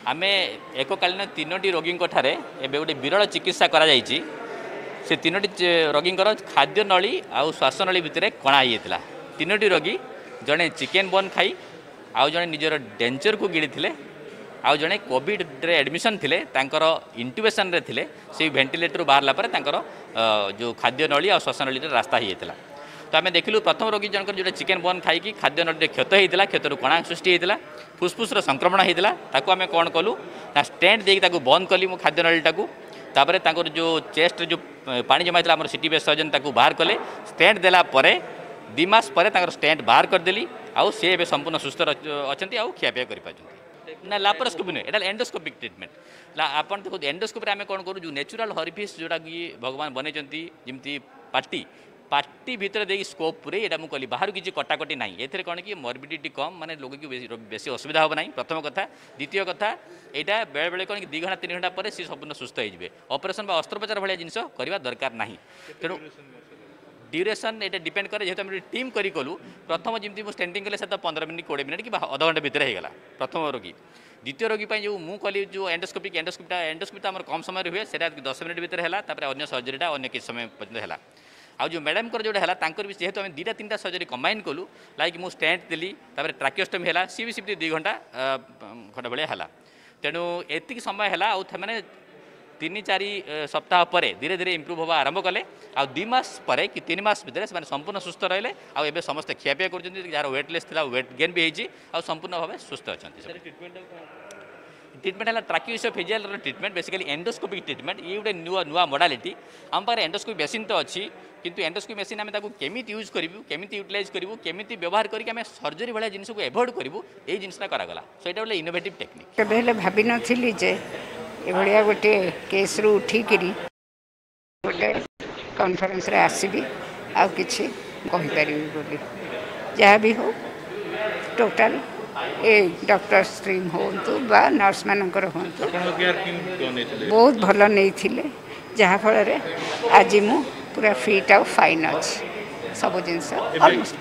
आम एककालीन 3टी रोगी एवं गोटे विरल चिकित्सा करा से 3टी रोगी खाद्य नली आउ श्वास नली भितर कणा होता 3टी रोगी जड़े चिकेन बोन खाई आउ जड़े निजर डेंचर को गिड़ी थे आउ जड़े कोविड रे एडमिशन थिले तांकर इंट्यूबेशन रे थिले से वेंटिलेटर बाहरला पर तांकर जो खाद्य नली और श्वास नली रास्ता ही होता। तो आम देखिलु प्रथम रोगी जनकर जो चिकेन बोन खाई खाद्य नली क्षत होता क्षतर कणा सृष्टि होता फुस्फुस संक्रमण होता ताको आम कौन कलु ना स्टेंट देकी बंद कली मो खाद्य नलीटा तापर तांकर जो चेस्ट जो पानी जमा होता सिटी बेस्ट सर्जन ताको बाहर कले स्टेंट देला परे 2 मास पर स्टेंट बाहर करदेली आउ सी ए संपूर्ण सुस्थ अच्छा आउ खियापिया कर ना लाप्रोस्कोपी नुहे एटा एंडोस्कोपिक ट्रिटमेंट आपन देखो एंडोस्कोपी आम कौन करूँ जो नेचुरल हॉरिफिस जोटा कि भगवान बनई जमी पार्टी भितर दे स्कोप रे एटा मुझे बाहर किसी कटाकटी ना ये कौन कि मॉर्बिडिटी कम माने लोग की बेसी असुविधा हम ना प्रथम कथा द्वितीय कथा यहाँ बेले बेले कौन कि 2 घंटा 3 घंटा पर सी संपूर्ण सुस्थ हो ऑपरेशन अस्त्रोपचार भाया जिन करवा दरकार ना तेणु ड्यूरेशन ये डिपेंड करे जेहतु आम टीम करूँ प्रथम जमी मुझे स्टेंटिंग कले से 15 मिनट 20 मिनट कि आधा घंटा भितर होगा प्रथम रोगी द्वितीय रोगी जो मुझे कली जो एंडोस्कोपी तो आम कम समय हुए से 10 मिनट भितर है अन्य सर्जरीटा अन्य किसी समय पर्यटन है आउ जो मैडम जोड़ा है जेहतु आम 2-3टा सर्जरी कंबाइन कलु लाइक मुझे स्टेंट देली ट्राकियोस्टमी है सी भी सेमती 2 घंटा भाया है तेणु एतिक समय है मैंने 3-4 सप्ताह पर धीरे धीरे इम्प्रूव हवा आरंभ कले आ 2 मास पर कि 3 मास भितर से संपूर्ण सुस्थ रहे आए समस्त खियापिया कर वेटलेस था वेट गेन भी होती संपूर्ण भाव सुस्थ अच्छा ट्रिटमेंट है tracheoesophageal treatment basically endoscopic treatment ये गोटे नुआ मॉडलिटी आम पाखे एंडोस्कोपी मेसीन तो अच्छी किंतु एंडोस्कोपी मेसीन आम केमी यूज करूँ केमी यूटिलाइज करूँ केमी व्यवहार करके सर्जरी भाया जिन को एभोड करूँ ये जिनसा करागला सो ये गोटे इनोवेटिव टेक्निक केबे भाभी नथिली जे एभलिया गोटे केस रु उठिकी गोटे कॉन्फ्रेंस रे आसबी आ किछि कहि परिबी बोली जहाँ भी हो टोटल ए डॉक्टर स्ट्रीम होतु बा नर्स मानकर होतु बहुत भल नहीं जहाँ फल आज मु पूरा फिट आउ फाइन अच्छी सब जिनस अलमोस्ट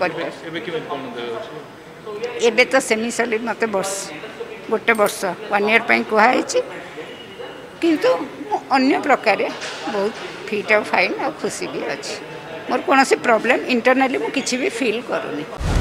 कर तो सेमी सॉलिड मत वर्ष गोटे वर्ष 1 ईयर कहुई किंतु अन्य प्रकार बहुत फिट आउ फाइन आ खुशी भी अच्छी मोर कौन प्रॉब्लम इंटरनली मुझे किसी भी फील करूनी।